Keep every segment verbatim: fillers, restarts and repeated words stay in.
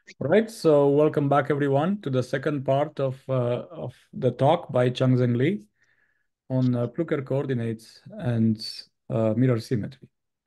All right, so welcome back everyone to the second part of uh, of the talk by Changzheng Li on uh, Plucker coordinates and uh, mirror symmetry.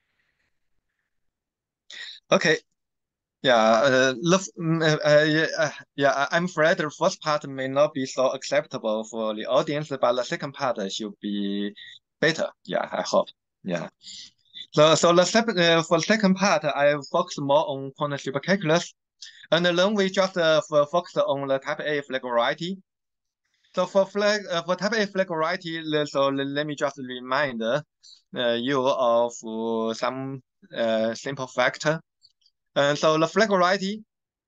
Okay, yeah, uh, the, f- mm, uh, uh, yeah, uh, yeah, I- I'm afraid the first part may not be so acceptable for the audience, but the second part should be better. Yeah, I hope. Yeah. So, so the sep uh, for the second part, I focus more on quantitative calculus, and then we just uh, f- focus on the type A flag variety. So for flag, uh, for type A flag variety, le- so le- let me just remind uh, you of uh, some uh, simple factor. And so the flag variety.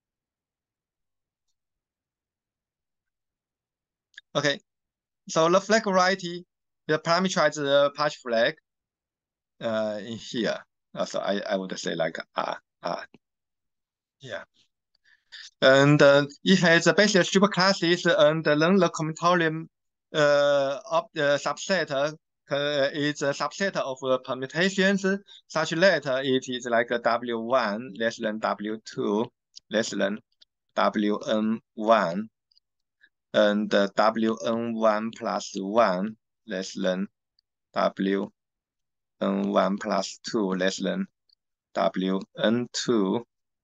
Okay, so the flag variety, the parameterize the patch flag uh, in here. Uh, so I, I would say like R, R. Yeah. And uh, it has a basic superclasses and then the combinatorial uh, of the subset uh, is a subset of uh, permutations such that it is like a W one less than W two less than W N one and uh, W N one plus one less than W N one plus two less than W N two.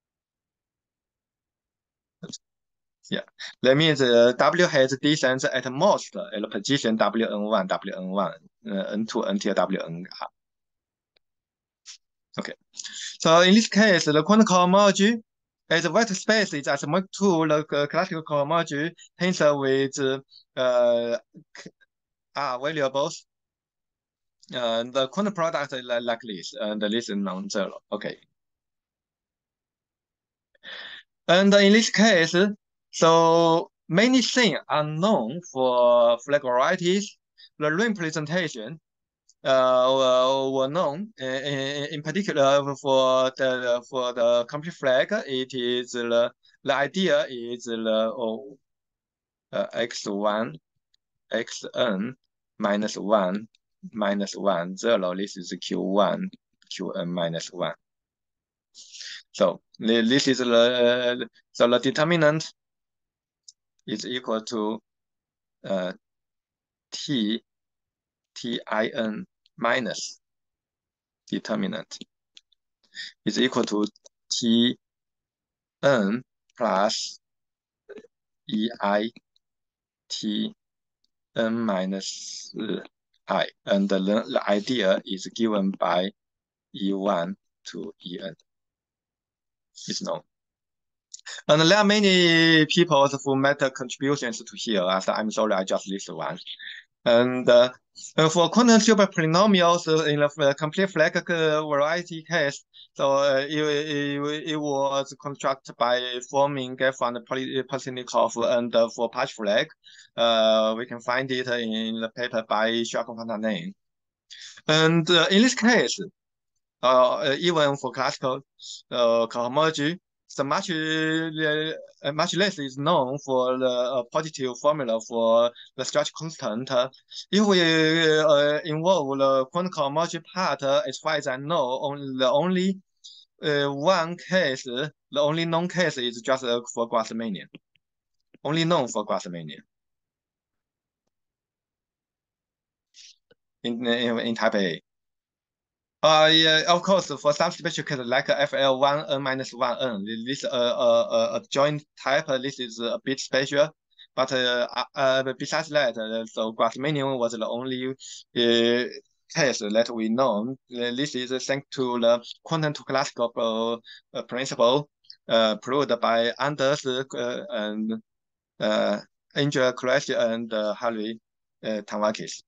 Yeah, that means uh, W has descends at most at the position W N one, W N one, uh, N two until W N R. Okay, so in this case, the quantum cohomology as a vector space is asymptotic to the uh, classical cohomology tensor with uh, R variables. Uh, the quantum product is like this, and this is non-zero. Okay. And in this case, so many things are known for flag varieties. The representation uh, were known in, in particular for the for the complete flag. It is the the idea is the oh, uh, x one xn minus one minus one zero. This is q one qn minus one. So this is the so the determinant is equal to uh, t tin minus determinant is equal to t n plus ei t n minus I, and the, the idea is given by e one to en. It's known. And there are many people who made contributions to here. So I'm sorry, I just list one. And uh, for quantum super polynomials uh, in the uh, complete flag uh, variety case, so uh, it, it, it was constructed by forming Geffen and Polynikov, and uh, for patch flag, uh, we can find it in the paper by Schubert. And uh, in this case, uh, even for classical uh, cohomology, so much uh, much less is known for the uh, positive formula for the structure constant. If we uh, involve the quantum cohomology part, uh, as far as I know, only the only uh, one case, the only known case is just uh, for Grassmannian. Only known for Grassmannian in, in in type A. Uh, yeah, of course, for some special case like F L one N minus one N, this uh, uh, uh, joint type, this is a bit special. But uh, uh, besides that, uh, so Grassmannian was the only uh, case that we know. This is thanks to the quantum to classical uh, principle uh, proved by Anders uh, and uh, Angel Crash and uh, Harry uh, Tanvakis.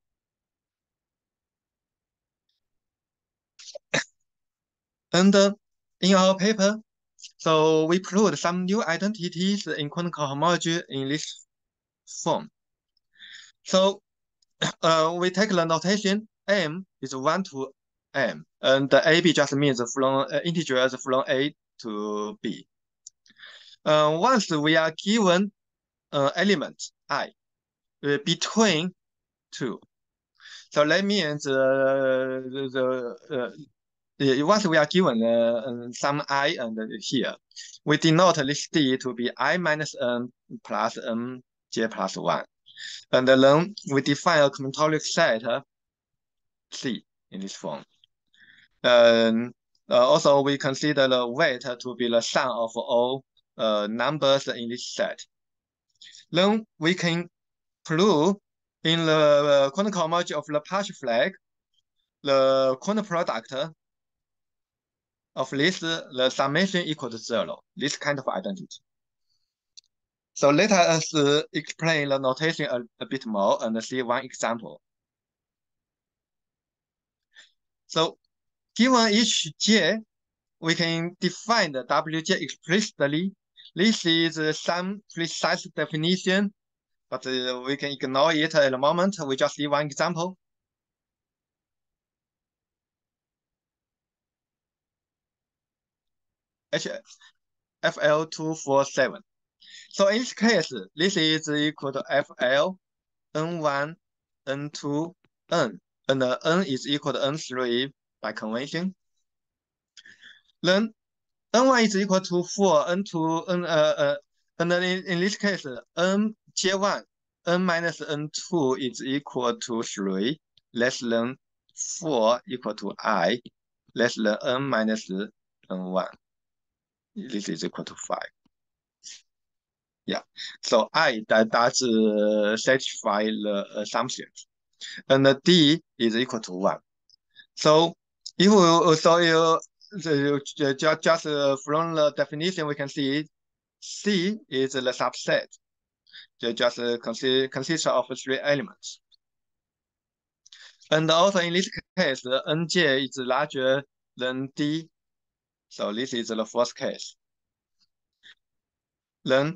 And uh, in our paper, so we proved some new identities in quantum cohomology in this form. So uh, we take the notation m is one to m, and the ab just means from uh, integers from a to b. Uh, once we are given uh, element I uh, between two, so that means uh, the, the uh, uh, once we are given uh, um, some I and here, we denote this D to be I minus N plus N J plus one. And then we define a combinatorial set C in this form. And uh, also we consider the weight to be the sum of all uh, numbers in this set. Then we can prove in the quantum cohomology of the partial flag, the quantum product of this, the summation equal to zero, this kind of identity. So let us uh, explain the notation a, a bit more and see one example. So given each j, we can define the W J explicitly. This is some precise definition, but uh, we can ignore it at the moment. We just see one example. F L two four seven. So in this case, this is equal to F L N one, N two, N, and uh, N is equal to N three by convention. Then N one is equal to four, N two, N, uh, uh, and then in, in this case, N J one, N minus N two is equal to three, less than four equal to I, less than N minus N one. This is equal to five. Yeah, so I that does uh, satisfy the assumptions, and the D is equal to one. So if we so you, you just just uh, from the definition we can see C is the subset. It just uh, consist consists of three elements, and also in this case, the N J is larger than D. So this is the first case. Then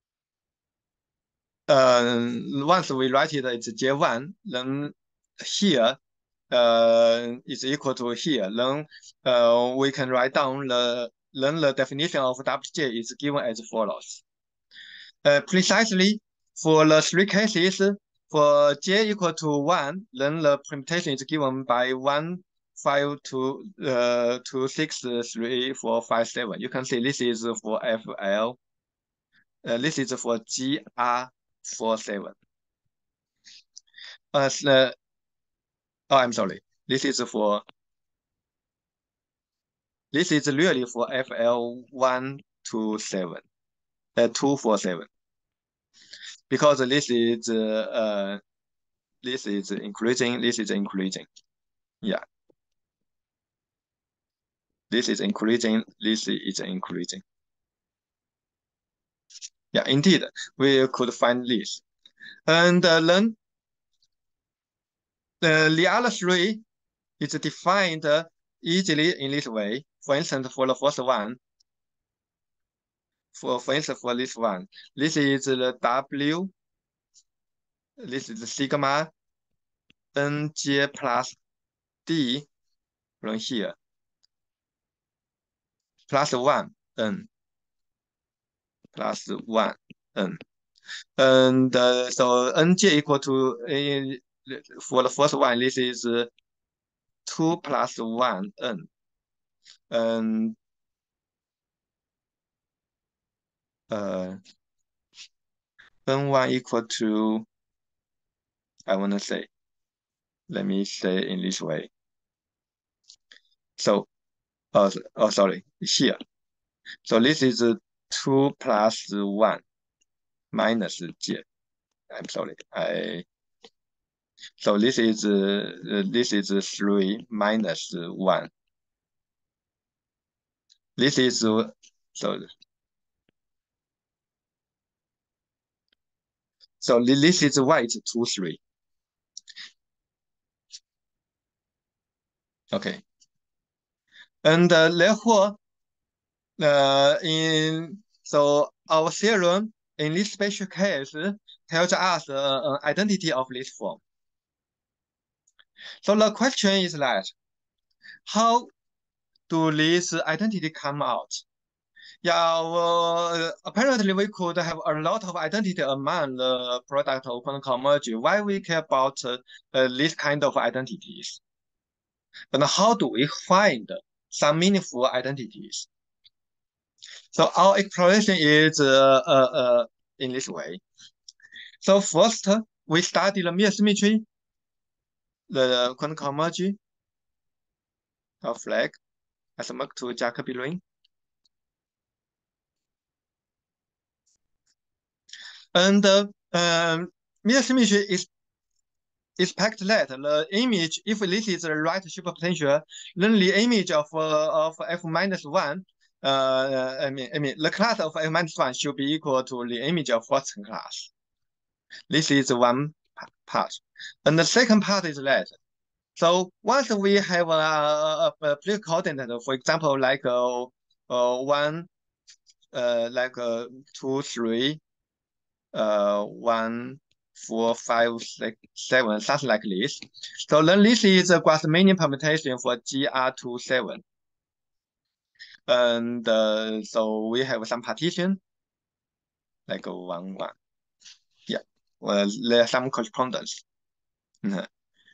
uh, once we write it, it's J one, then here uh, is equal to here. Then uh, we can write down the, then the definition of W J is given as follows. Uh, precisely for the three cases, for J equal to one, then the permutation is given by one, five, two, uh, two, six, three, four, five, seven. You can see this is for F L. Uh, this is for G R forty-seven. Uh, uh, oh, I'm sorry. This is for, this is really for F L one two seven, uh, two four seven. Because this is, uh, uh, this is increasing, this is increasing. Yeah. This is increasing, this is increasing. Yeah, indeed, we could find this. And uh, then uh, the other three is defined easily in this way. For instance, for the first one, for, for instance, for this one, this is the W, this is the sigma Nj plus D from here, plus one N, plus one N. And uh, so Nj equal to, uh, for the first one, this is uh, two plus one N. And uh, N one equal to, I want to say, let me say in this way. So, oh, oh sorry, here. So this is uh, two plus one minus J. I'm sorry, I. So this is uh, this is three minus one. This is uh, so. So this is why it's two three. Okay. And uh, therefore, uh, in so our theorem in this special case tells us uh, an identity of this form. So the question is that, how do this identity come out? Yeah, well, apparently we could have a lot of identity among the product of quantum cohomology. Why we care about uh, uh, this kind of identities? And how do we find some meaningful identities. So our exploration is uh, uh, uh, in this way. So first, we study the mere symmetry, the quantum cohomology of flag as a mark to Jacobi ring. And uh, um, mere symmetry is expect that the image, if this is the right superpotential, then the image of uh, of f minus one, uh, I mean, I mean, the class of f minus one should be equal to the image of first class. This is one part, and the second part is that. So once we have a, a, a Plucker coordinate, for example, like uh, uh one, uh, like uh, two, three, uh, one, four, five, six, seven, something like this. So then this is a Grassmannian permutation for G R two seven. And uh, so we have some partition, like a one, one. Yeah, well, there are some correspondence. Mm-hmm.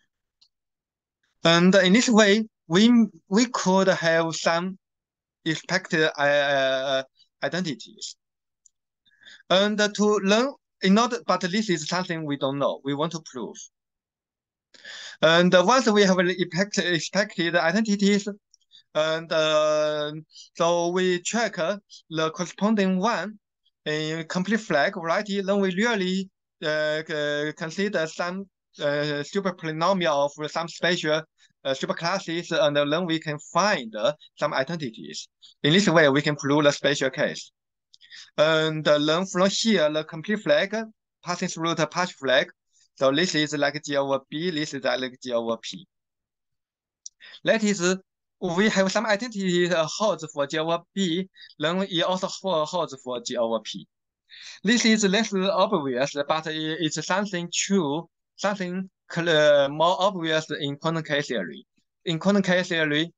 And in this way, we we could have some expected uh, identities. And to learn, in order, but this is something we don't know. We want to prove. And once we have expected, expected identities, and uh, so we check the corresponding one in complete flag variety, then we really uh, consider some uh, super polynomial of some special uh, superclasses, and then we can find uh, some identities. In this way, we can prove the special case. And then from here, the complete flag passing through the partial flag. So this is like G over B, this is like G over P. That is, we have some identity holds for G over B, then it also holds for G over P. This is less obvious, but it's something true, something more obvious in quantum K theory. In quantum K theory,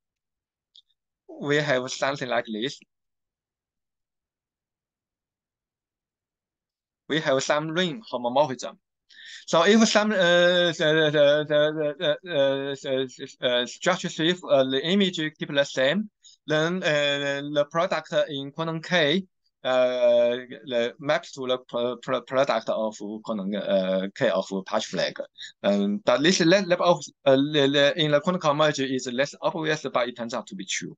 we have something like this. We have some ring homomorphism. So if some uh, the, the, the, the, uh, uh, structure shift, uh, the image keep the same, then uh, the product in quantum K uh, the maps to the pro pro product of quantum uh, K of patch flag. Um, but this level of uh, in the quantum cohomology is less obvious, but it turns out to be true.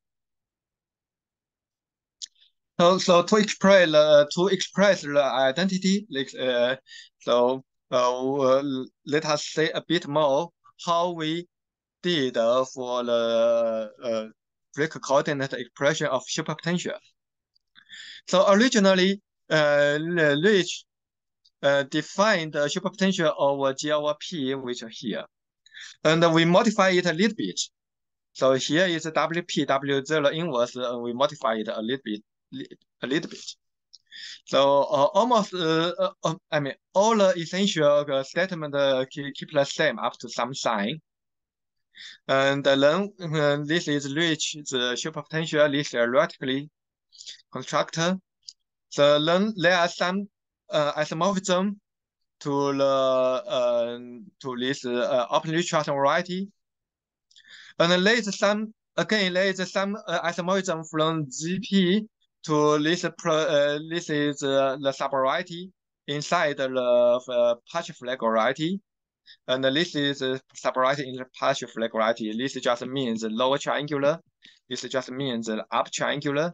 So, so to express uh, to express the identity, like uh, so uh, let us say a bit more how we did uh, for the uh, Plucker coordinate expression of superpotential. So originally, uh, Rietsch uh, defined the superpotential of G over P, which are here, and we modify it a little bit. So here is W P, W zero inverse, and we modify it a little bit, a little bit. So uh, almost, uh, uh, I mean, all the essential uh, statement uh, keep, keep the same up to some sign. And then uh, this is Rietsch, the superpotential, this is theoretically constructor. So then there are some uh, isomorphism to the uh, to this uh, open Richardson variety. And then there is some, again, there is some uh, isomorphism from G P to this, uh, this is uh, the subvariety inside the uh, partial flag variety. And this is a subvariety in the partial flag variety. This just means lower triangular. This just means up triangular.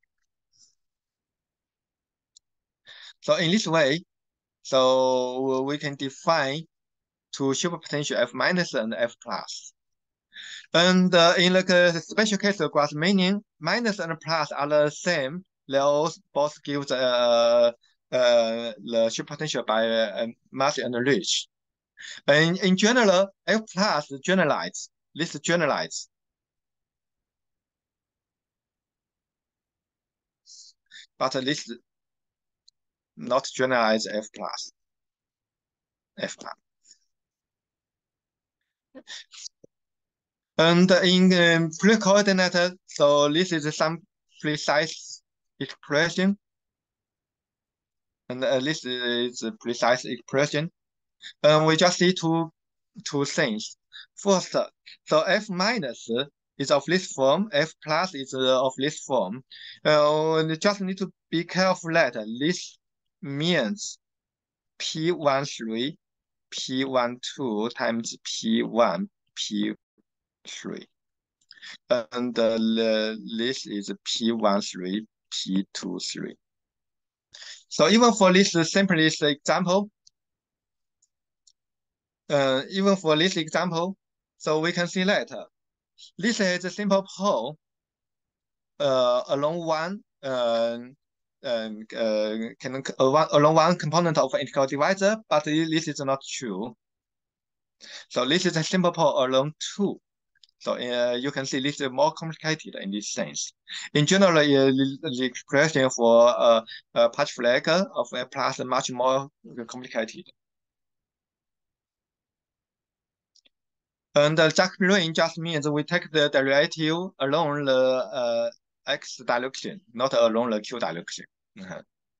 So in this way, so we can define two superpotential F minus and F plus. And uh, in the uh, special case of Grassmannian, minus and plus are the same. They both give the, uh, uh, the superpotential by uh, Mingzhi and Rietsch. And in general, F plus generalize. This generalize. But this not generalize F plus. F plus. And in um, Plucker coordinate, so this is some precise expression. And uh, this is a precise expression. And we just see two, two things. First, so F minus is of this form, F plus is uh, of this form. Uh, you just need to be careful that this means P one three, P one two times P one, P three. And uh, this is P one three, P two three. So even for this simplest example, uh, even for this example, so we can see that this is a simple pole uh, along one uh, um, uh, can, uh, one, along one component of integral divisor, but this is not true. So this is a simple pole along two. So uh, you can see this is more complicated in this sense. In general, uh, the, the expression for uh, a patch flag of a plus is much more complicated. And the Jacobi just means we take the derivative along the uh, x direction, not along the q direction. Mm-hmm.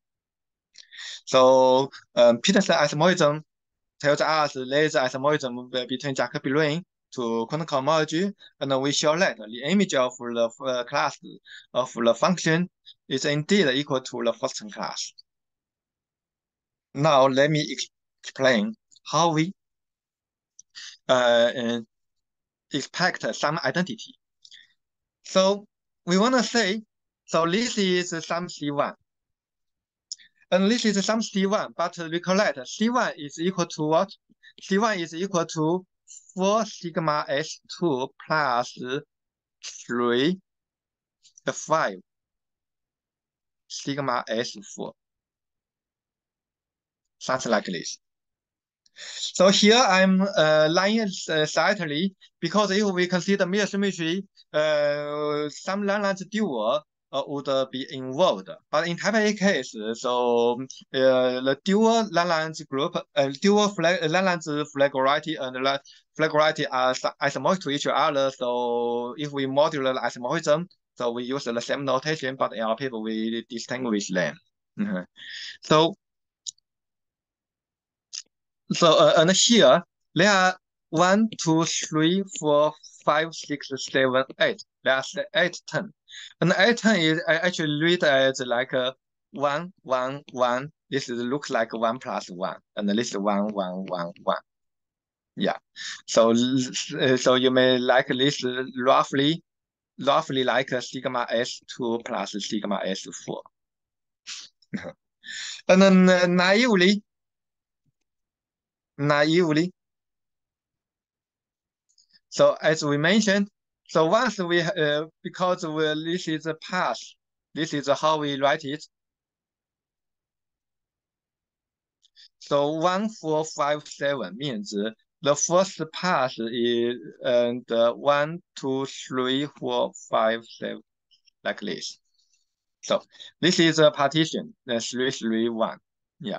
So um, Peterson isomorphism tells us there is isomorphism between Jacobi to quantum cohomology, and we show that the image of the uh, class of the function is indeed equal to the first class. Now let me explain how we uh, expect some identity. So we want to say, so this is some C one. And this is some C one, but recollect, C one is equal to what? C one is equal to four sigma S two plus three, five sigma S four. Something like this. So here I'm uh, lying uh, slightly because if we consider mirror symmetry, uh, some Lagrange dual uh, would uh, be involved. But in type A case, so uh, the dual Lagrange group, uh, dual flag, Lagrange flagrarity and la flagrarity are isomorphic to each other. So if we modulate the isomorphism, so we use the same notation, but in our paper we distinguish them. Mm-hmm. So So uh, and here there are one, two, three, four, five, six, seven, eight. There's eight, ten. And eight, ten is I actually read as like a one, one, one. This is looks like one plus one, and this is one, one, one, one. Yeah. So uh, so you may like this roughly, roughly like a sigma S two plus sigma S four. And then uh, naively, naively. So as we mentioned, so once we, uh, because we, this is a path, this is how we write it. So one, four, five, seven means the first path is and uh, one, two, three, four, five, seven, like this. So this is a partition, the three, three, one. Yeah.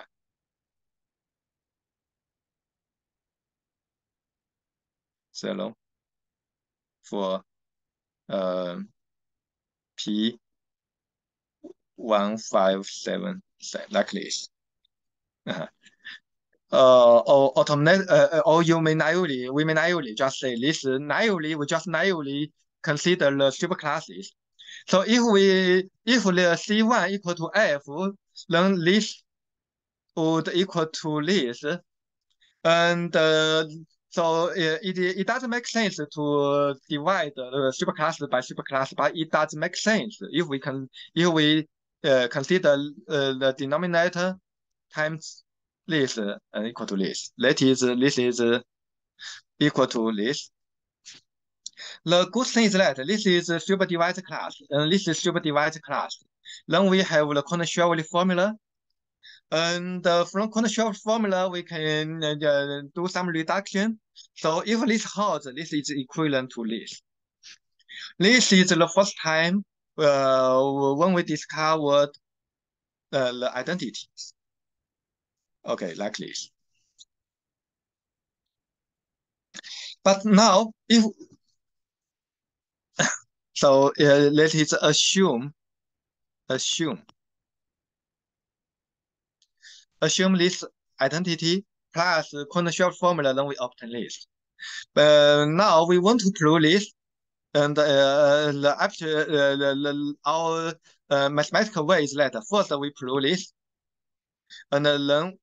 Zero for uh, P one, five, seven, like this. Uh-huh. Uh, or automate, uh, or you may naively, we may naively just say this naively, we just naively consider the superclasses. So if we, if the C one equal to F, then this would equal to this. And uh, so it, it, it doesn't make sense to divide the superclass by superclass, but it does make sense if we can, if we uh, consider uh, the denominator times this uh, equal to this. That is, uh, this is uh, equal to this. The good thing is that this is a super divisor class, and this is super divisor class. Then we have the Konstanze Rietsch formula. And uh, from Konstanze Rietsch formula, we can uh, do some reduction. So if this holds, this is equivalent to this. This is the first time uh, when we discovered uh, the identities. Okay, like this. But now, if so, uh, let us assume, assume, assume this identity plus Konstanze Rietsch formula, then we obtain this. But now we want to prove this. And uh, the actual uh, the, the, our uh, mathematical way is that first we prove this, and then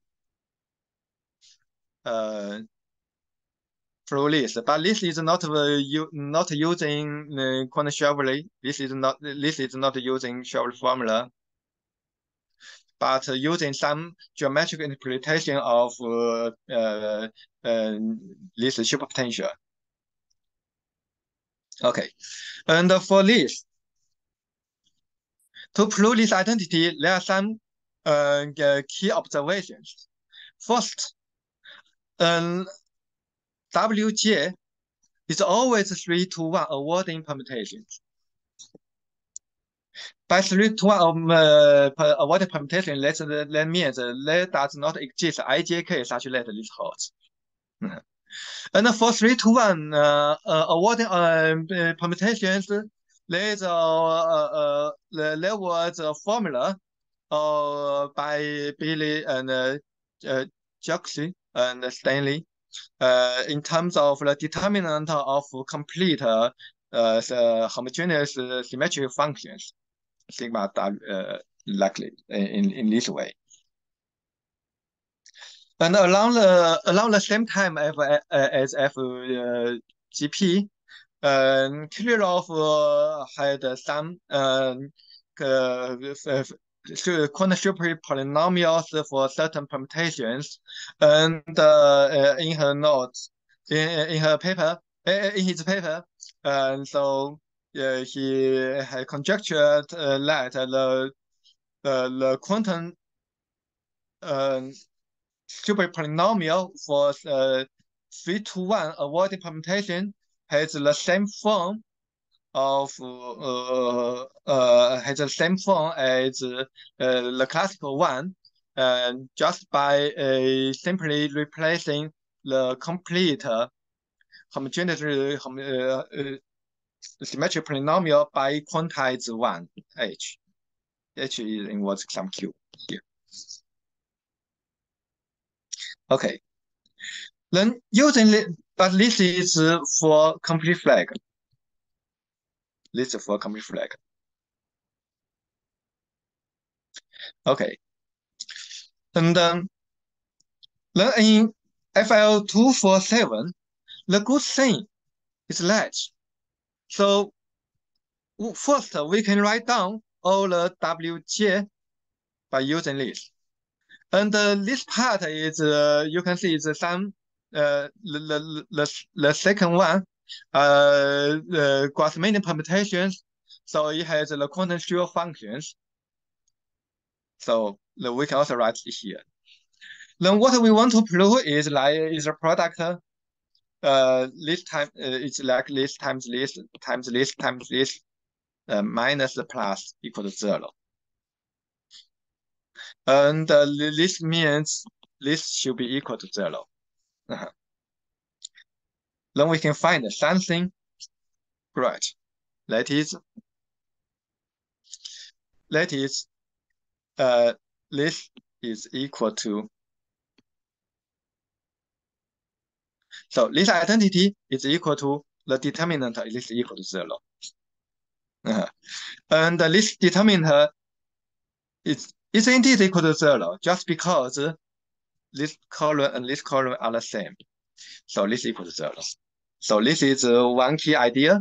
uh, prove this. But this is not uh, you not using uh, quantum Schubert. This is not this is not using Schubert formula, but uh, using some geometric interpretation of uh, uh, uh, this superpotential. Okay, and for this, to prove this identity, there are some uh, key observations. First, um, W J is always three to one awarding permutations. By three to one um, uh, awarding permutation, that, that means there does not exist I J K such that this holds. And for three to one uh, uh, awarding uh, permutations, there is a, uh, uh, there was a formula uh, by Billy and uh, uh, Jackson and Stanley uh, in terms of the determinant of complete uh, uh, homogeneous symmetric functions, sigma w, uh, likely in, in this way. And along the along the same time as, as F G P, uh, Kirillov uh, had some uh, uh, quantum Schubert polynomials for certain permutations, and uh, in her notes, in, in her paper, in his paper, and so uh, he had conjectured uh, that the uh, the quantum uh, Schubert polynomial for uh, three to one awarding permutation has the same form of uh, uh, has the same form as uh, the classical one, and just by uh, simply replacing the complete uh, homogeneous uh, uh, symmetric polynomial by quantized one h. H is involves some q here. Okay. Then using it, but this is for complete flag. This is for complete flag. Okay. And um, then in F L two forty-seven, the good thing is that. So first we can write down all the W J by using this. And uh, this part is, uh, you can see, is some, uh, the, the, the second one, uh, the Grassmannian permutations. So it has the quantum Schur functions. So the, we can also write it here. Then what we want to prove is like is a product. Uh, this time uh, it's like this times this times this times this uh, minus the plus equal to zero. And uh, this means this should be equal to zero. Uh-huh. Then we can find something great. That is, that is, uh, this is equal to. So this identity is equal to the determinant is equal to zero. Uh-huh. And uh, this determinant is is indeed equal to zero just because this column and this column are the same. So this equals to zero. So this is uh, one key idea.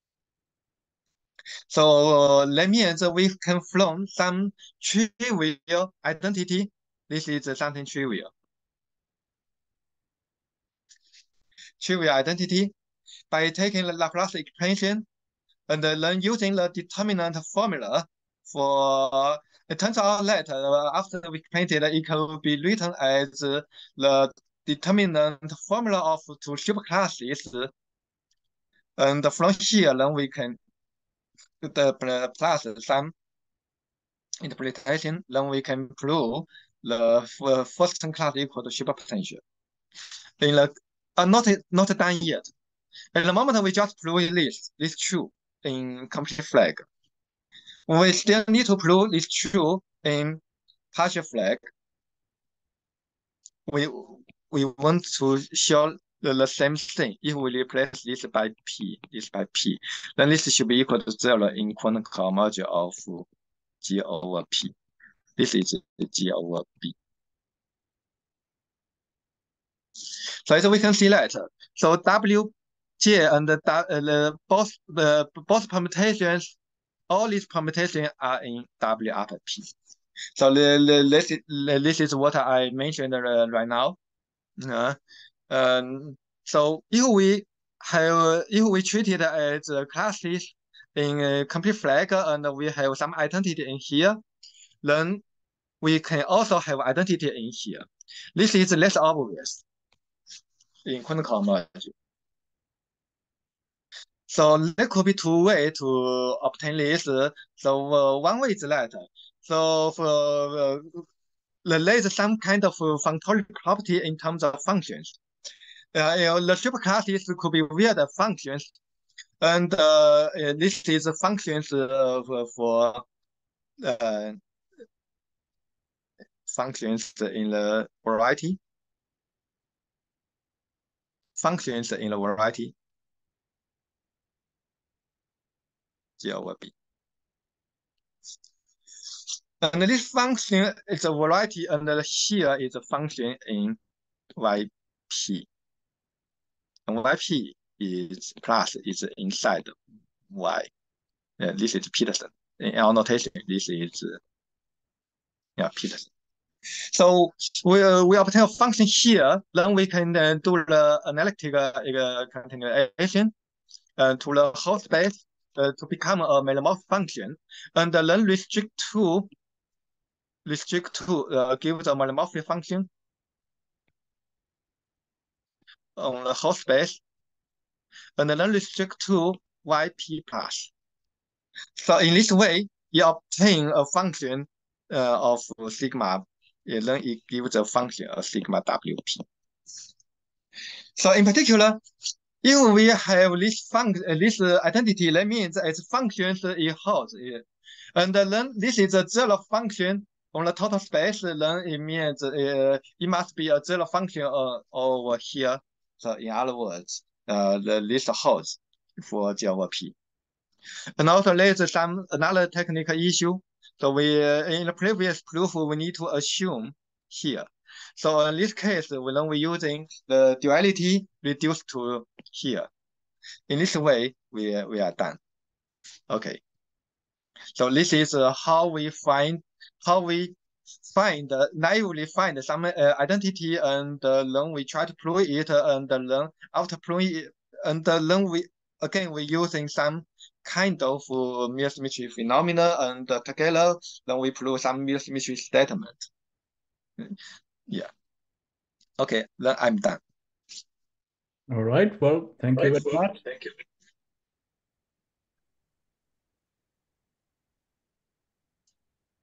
So uh, that means we can form some trivial identity. This is uh, something trivial. Trivial identity by taking the Laplace expansion and then using the determinant formula for. It turns out that uh, after we painted, it can be written as uh, the determinant formula of two superclasses. And from here, then we can the plus some interpretation, then we can prove the first class equal to superpotential. In the uh, not not done yet. At the moment, we just prove this this true in complete flag. We still need to prove this true in partial flag. We we want to show the, the same thing. If we replace this by P, this by P, then this should be equal to zero in quantum cohomology of G over P. This is G over B. So as we can see that, so W, J, and the, uh, the both the both permutations, all these permutations are in W upper P. So the, the, this, is, this is what I mentioned uh, right now. Uh, um, so if we have if we treat it as classes in a complete flag and we have some identity in here, then we can also have identity in here. This is less obvious in quantum cohomology. So there could be two ways to obtain this. So uh, one way is that. So for uh, there is some kind of functorial property in terms of functions. Uh, you know, the superclasses could be weird functions, and uh, this is functions uh, for uh, functions in the variety. Functions in the variety. G over B. And this function is a variety, and here is a function in Y P. And Y P is plus is inside Y. Uh, this is Peterson. In our notation, this is uh, yeah Peterson. So we uh, we obtain a function here, then we can uh, do the analytic uh, continuation uh, to the whole space uh, to become a melomorph function, and then restrict to restrict to uh, give the melomorphic function on the whole space, and then restrict to Y P plus. So in this way, you obtain a function uh, of sigma, and then it gives a function of sigma W P. So in particular, if we have this function, uh, this uh, identity, that means its functions it holds, it. And then this is a zero function on the total space. Then it means uh, it must be a zero function uh, over here. So in other words, uh, the this holds for G over P. And also there's some another technical issue. So we uh, in the previous proof we need to assume here. So in this case, when we're using the duality reduced to here. In this way, we we are done. Okay. So this is uh, how we find how we find uh, naively find some uh, identity, and uh, then we try to prove it, and then after proving it, and then we again we using some kind of uh, mirror symmetry phenomena, and uh, together then we prove some mirror symmetry statement. Yeah. Okay, then I'm done. All right. Well, thank you very much. Thank you.